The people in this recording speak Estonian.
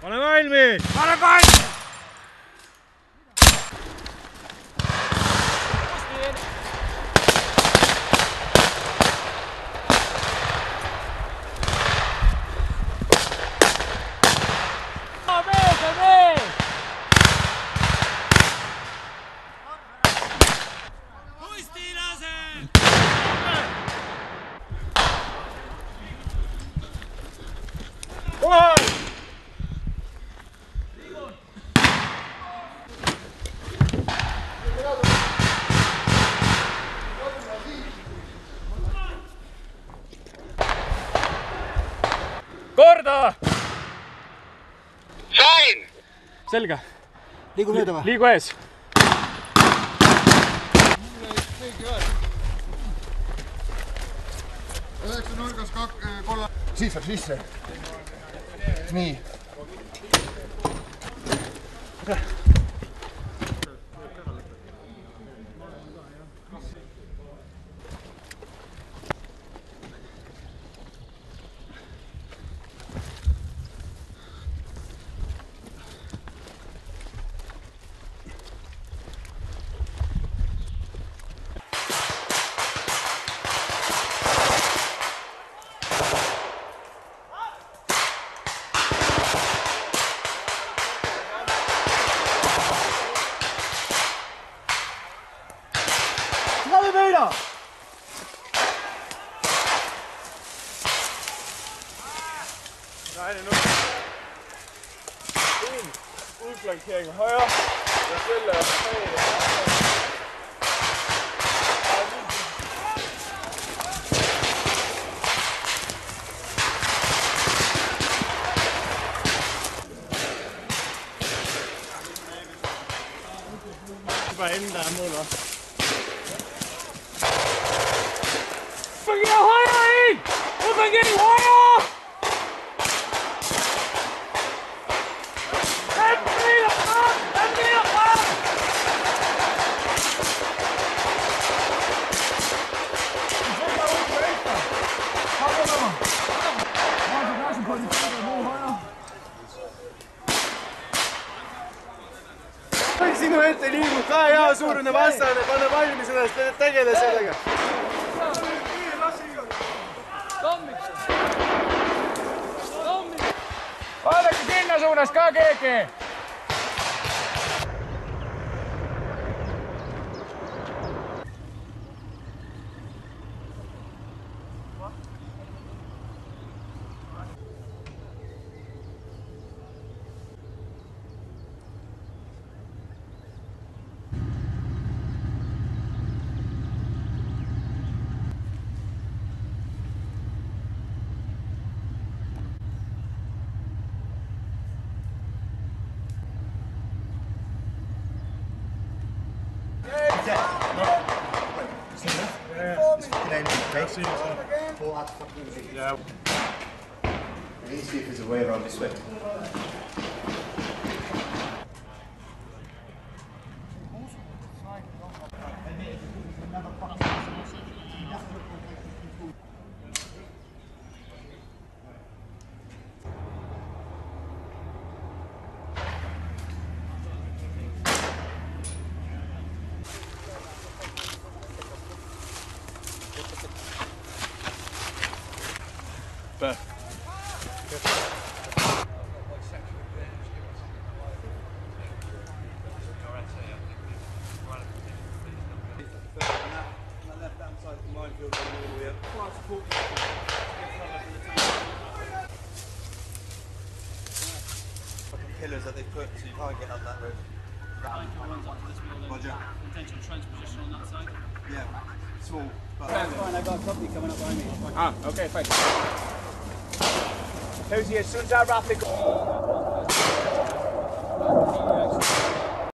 Ole valmis! Ole valmis! Korda! Sain! Selge. Liigu mööda või? Liigu ees. Üheksa nurgas kolla. Siis saab sisse. Nii. Udflankering højre og selv bare inden der er mål også. Udflankering højre ind! Udflankering højre! Sinu ette liigub ka hea suurune vastane, pane valmis ennast, tegele sellega. Vaadake sinna suunas ka keegi! Yeah. Let's see if there's a way around this way. But pillars that they put so you can't get up that road. Roger. Potential trench position on that side. Yeah, small. But Fine, I've got a company coming up behind me. Okay, thanks. Who's here? As soon as that rapid